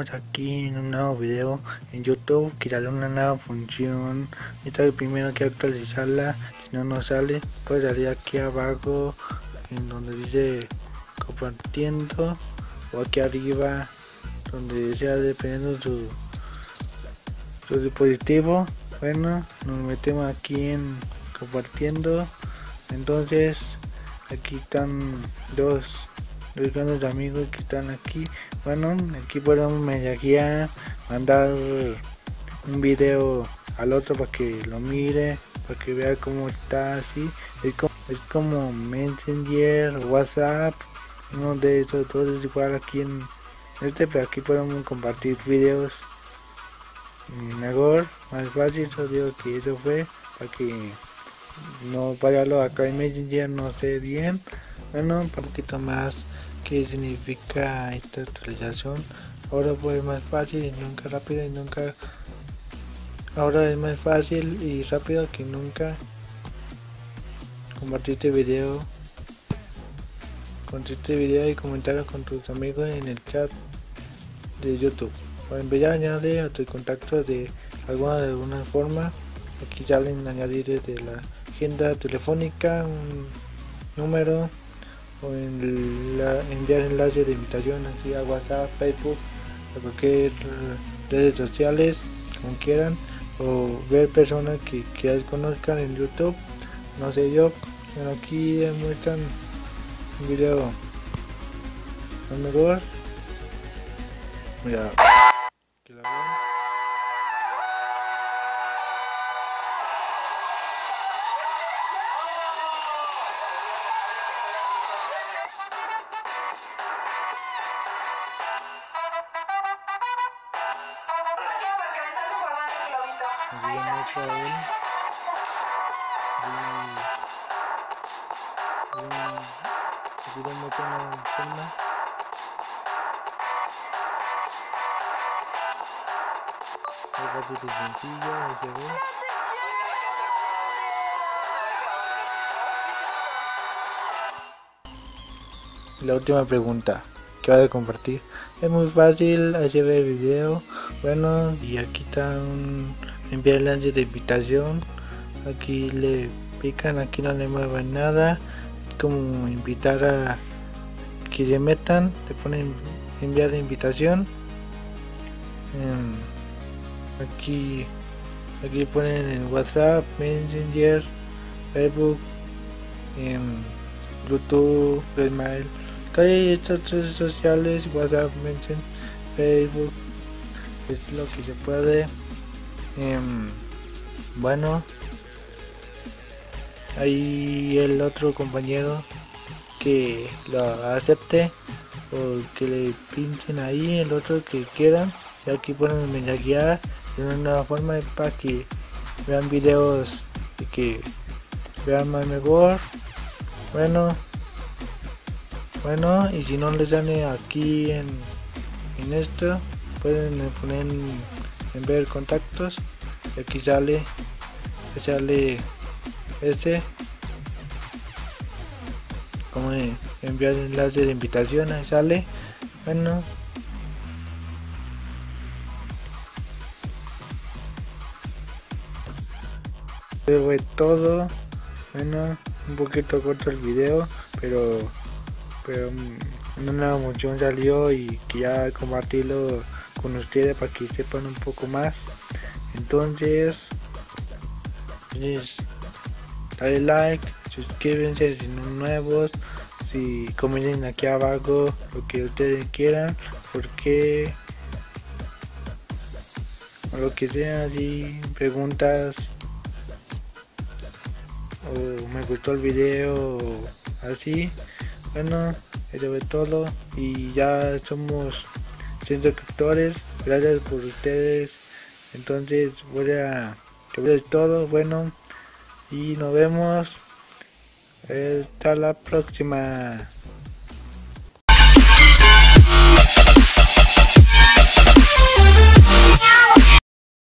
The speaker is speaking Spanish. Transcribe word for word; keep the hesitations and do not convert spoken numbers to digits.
estamos aquí en un nuevo video en YouTube que sale una nueva función. Esta primero que actualizarla, si no nos sale, pues salir aquí abajo en donde dice compartiendo, o aquí arriba donde sea, dependiendo su, su dispositivo. Bueno, nos metemos aquí en compartiendo. Entonces aquí están dos los grandes amigos que están aquí. Bueno, aquí podemos mensajear, mandar un video al otro para que lo mire, para que vea cómo está. Así es como, es como Messenger, WhatsApp, uno de esos dos es igual aquí en este, pero aquí podemos compartir videos mejor, más fácil. Yo digo que eso fue para que no vayalo acá en Messenger, no sé bien. Bueno, un poquito más qué significa esta actualización. Ahora fue más fácil y nunca rápido y nunca ahora es más fácil y rápido que nunca compartir este video compartir este video y comentarlo con tus amigos en el chat de YouTube. O enviar, añadir a tu contacto de alguna de alguna forma. Aquí salen añadir desde la agenda telefónica un número, o en la, enviar enlace de invitación así a WhatsApp, Facebook, a cualquier redes sociales como quieran, o ver personas que, que ya conozcan en YouTube, no sé yo. Bueno, aquí muestran un video lo mejor, mira que la vean. Así ya muestra a él y, y, así le muestra una forma. Es fácil y sencillo, ahí se ve. La última pregunta que va a compartir es muy fácil, ahí se ve el video. Bueno, y aquí está un enviar el enlace de invitación. Aquí le pican, aquí no le mueven nada, es como invitar a que se metan, le ponen enviar de invitación. Aquí aquí ponen en WhatsApp, Messenger, Facebook, en YouTube, Gmail, hay estas redes sociales, WhatsApp, Messenger, Facebook, es lo que se puede. Eh, bueno, ahí el otro compañero que lo acepte o que le pinchen ahí, el otro que quieran, y aquí ponen mensajear de una nueva forma para que vean videos y que vean más mejor. Bueno, bueno, y si no les sale aquí en, en esto, pueden poner en, en ver contactos, y aquí sale sale este como enviar enlace de invitación, ahí sale. Bueno, eso fue todo. Bueno, un poquito corto el video, pero pero una emoción salió y quería compartirlo con ustedes para que sepan un poco más. Entonces, dale like, suscríbanse si no nuevos, si comenten aquí abajo lo que ustedes quieran, porque o lo que sea, así preguntas o me gustó el video o así. Bueno, eso es todo y ya somos cien suscriptores, gracias por ustedes. Entonces voy a ver todo. Bueno, y nos vemos hasta la próxima.